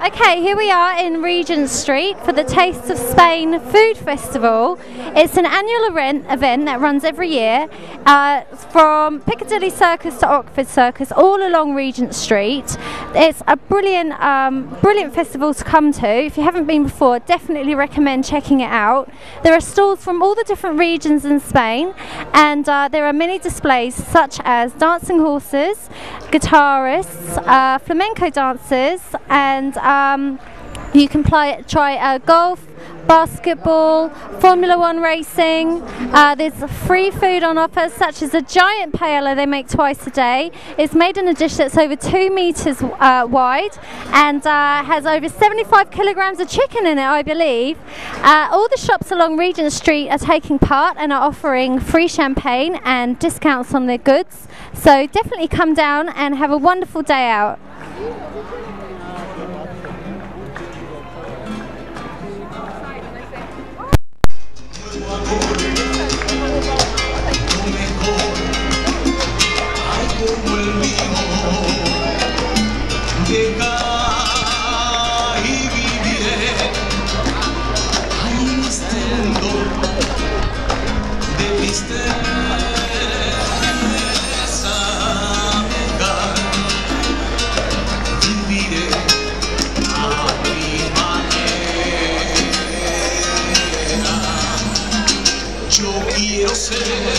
Okay, here we are in Regent Street for the Taste of Spain Food Festival. It's an annual event that runs every year from Piccadilly Circus to Oxford Circus, all along Regent Street. It's a brilliant festival to come to. If you haven't been before, definitely recommend checking it out. There are stalls from all the different regions in Spain, and there are many displays such as dancing horses, guitarists, flamenco dancers, and you can try golf, basketball, Formula 1 racing. There's free food on offer, such as a giant paella they make twice a day. It's made in a dish that's over 2 meters wide and has over 75 kilograms of chicken in it, I believe. All the shops along Regent Street are taking part and are offering free champagne and discounts on their goods. So definitely come down and have a wonderful day out. Yo quiero ser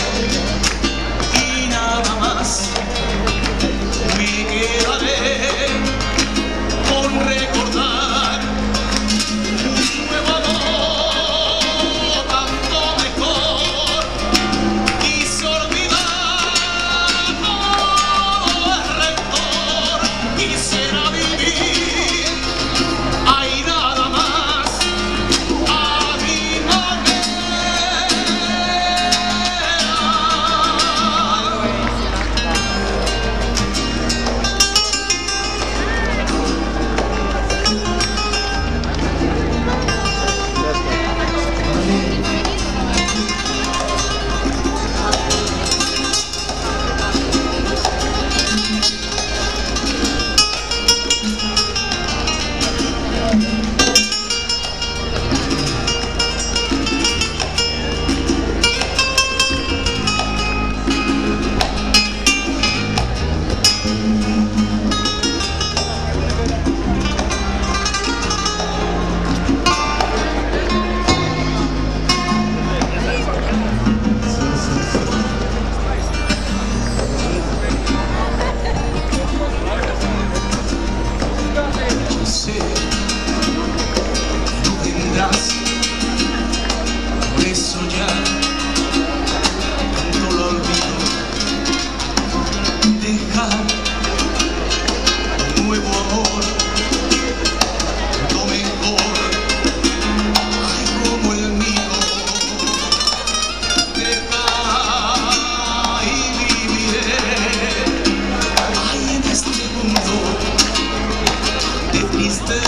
y nada más me quedaré con recordar un nuevo amor tanto mejor. Quise olvidar todo el rencor, quisiera vivir, hay nada más a mi manera. Por eso ya tanto lo olvido, dejar un nuevo amor, lo mejor, ay como el mío, dejar y viviré, ay en este mundo de tristeza.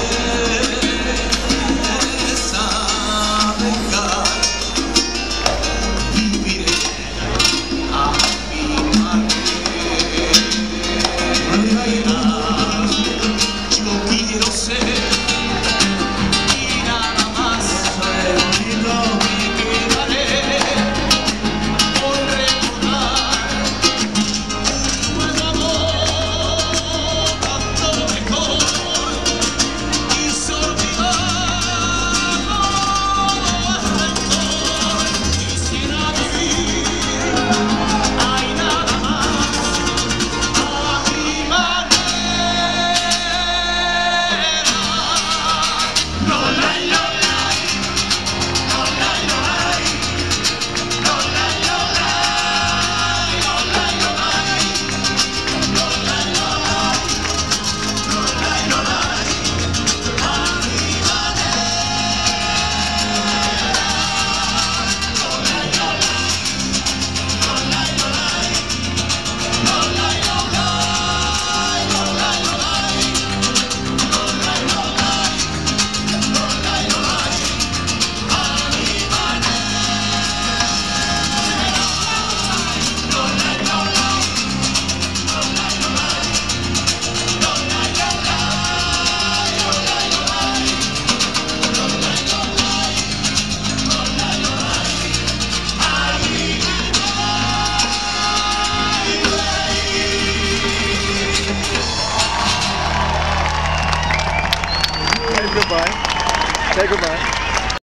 goodbye. Say goodbye.